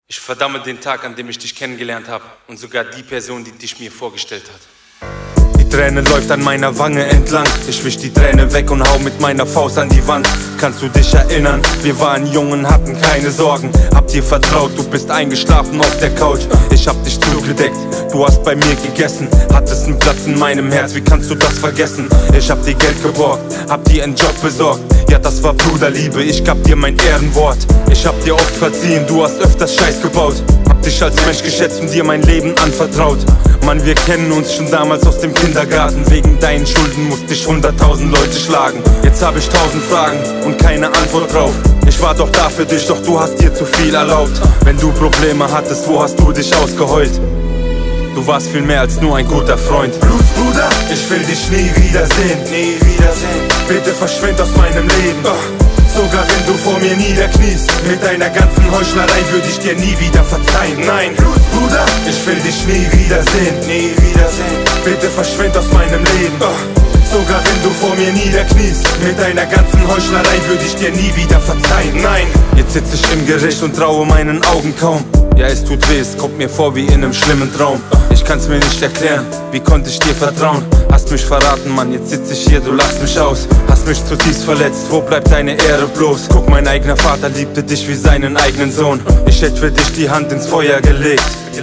Ich verdamme den Tag, an dem ich dich kennengelernt habe und sogar die Person, die dich mir vorgestellt hat. Die Träne läuft an meiner Wange entlang. Ich wisch die Träne weg und hau mit meiner Faust an die Wand. Kannst du dich erinnern? Wir waren jung und hatten keine Sorgen. Hab dir vertraut, du bist eingeschlafen auf der Couch. Ich hab dich zugedeckt, du hast bei mir gegessen. Hattest einen Platz in meinem Herz, wie kannst du das vergessen? Ich hab dir Geld geborgt, hab dir einen Job besorgt. Ja, das war Bruderliebe, ich gab dir mein Ehrenwort. Ich hab dir oft verziehen, du hast öfters Scheiß gebaut. Hab dich als Mensch geschätzt und dir mein Leben anvertraut. Mann, wir kennen uns schon damals aus dem Kindergarten. Wegen deinen Schulden musste ich 100.000 Leute schlagen. Jetzt hab ich 1000 Fragen und keine Antwort drauf. Ich war doch da für dich, doch du hast dir zu viel erlaubt. Wenn du Probleme hattest, wo hast du dich ausgeheult? Du warst viel mehr als nur ein guter Freund. Blutsbruder, ich will dich nie wiedersehen, nie wiedersehen. Bitte verschwind aus meinem Leben. Sogar wenn du vor mir niederkniest, mit deiner ganzen Heuchlerei würde ich dir nie wieder verzeihen. Nein, Blutsbruder, ich will dich nie wiedersehen, nie wiedersehen. Bitte verschwind aus meinem Leben. Sogar wenn du vor mir niederkniest, mit deiner ganzen Heuchlerei würde ich dir nie wieder verzeihen. Nein. Jetzt sitze ich im Gericht und traue meinen Augen kaum. Ja, es tut weh, es kommt mir vor wie in einem schlimmen Traum. Ich kann's mir nicht erklären, wie konnte ich dir vertrauen? Hast mich verraten, Mann, jetzt sitze ich hier, du lachst mich aus. Hast mich zutiefst verletzt, wo bleibt deine Ehre bloß? Guck, mein eigener Vater liebte dich wie seinen eigenen Sohn. Ich hätte für dich die Hand ins Feuer gelegt.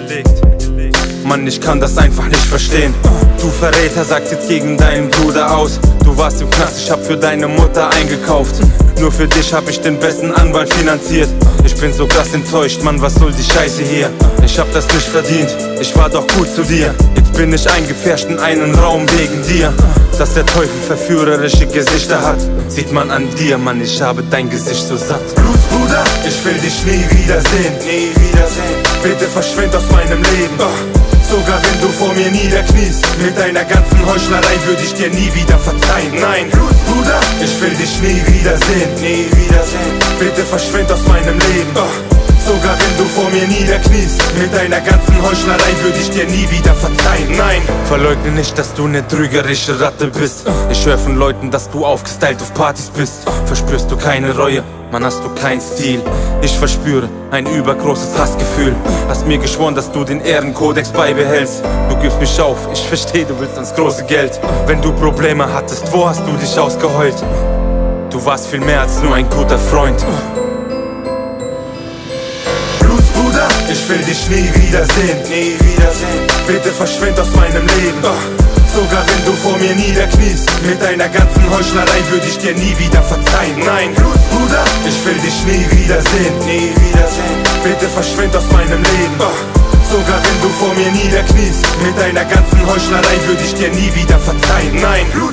Mann, ich kann das einfach nicht verstehen. Du Verräter, sagst jetzt gegen deinen Bruder aus. Du warst im Knast, ich hab für deine Mutter eingekauft. Nur für dich hab ich den besten Anwalt finanziert. Ich bin so krass enttäuscht, Mann, was soll die Scheiße hier? Ich hab das nicht verdient, ich war doch gut zu dir. Jetzt bin ich eingepfercht in einen Raum wegen dir. Dass der Teufel verführerische Gesichter hat, sieht man an dir, Mann, ich habe dein Gesicht so satt. Blutsbruder, ich will dich nie wiedersehen, nie wiedersehen. Bitte verschwind aus meinem Leben. Sogar wenn du vor mir niederkniest, mit deiner ganzen Heuchlerei würde ich dir nie wieder verzeihen. Nein, Blutsbruder, ich will dich nie wiedersehen, nie wiedersehen. Bitte verschwind aus meinem Leben. Sogar wenn du vor mir niederkniest, mit deiner ganzen Heuchlerei würde ich dir nie wieder verzeihen. Nein. Verleugne nicht, dass du ne trügerische Ratte bist. Ich höre von Leuten, dass du aufgestylt auf Partys bist. Verspürst du keine Reue, Mann, hast du keinen Stil. Ich verspüre ein übergroßes Hassgefühl. Hast mir geschworen, dass du den Ehrenkodex beibehältst. Du gibst mich auf, ich verstehe, du willst ans große Geld. Wenn du Probleme hattest, wo hast du dich ausgeheult? Du warst viel mehr als nur ein guter Freund. Blutsbruder, ich will dich nie wiedersehen, nie wiedersehen. Bitte verschwind aus meinem Leben. Sogar wenn du vor mir niederkniest, mit deiner ganzen Heuchlerei würde ich dir nie wieder verzeihen. Nein, Blutsbruder, ich will dich nie wiedersehen, nie wiedersehen. Bitte verschwind aus meinem Leben. Sogar wenn du vor mir niederkniest, mit deiner ganzen Heuchlerei würde ich dir nie wieder verzeihen. Nein.